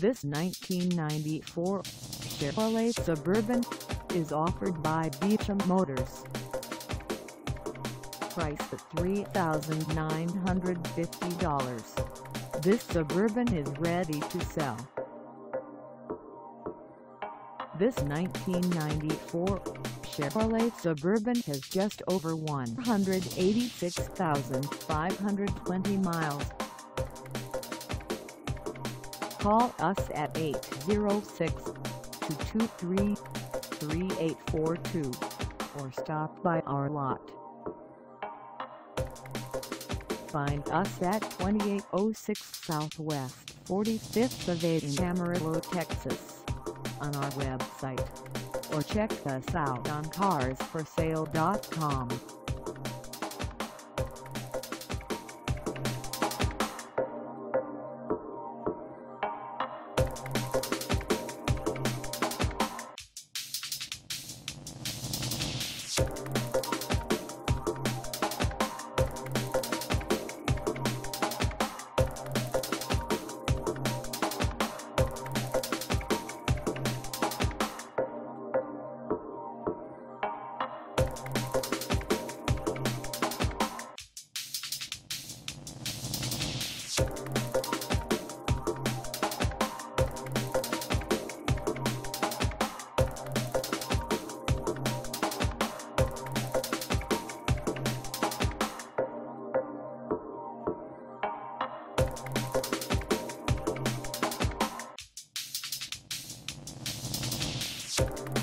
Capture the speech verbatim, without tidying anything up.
This nineteen ninety-four Chevrolet Suburban is offered by Beauchamp Motors. Priced at three thousand nine hundred fifty dollars, this Suburban is ready to sell. This nineteen ninety-four Chevrolet Suburban has just over one hundred eighty-six thousand five hundred twenty miles. Call us at eight zero six, two two three, three eight four two or stop by our lot. Find us at twenty-eight oh six Southwest forty-fifth Avenue in Amarillo, Texas, on our website, or check us out on cars for sale dot com. You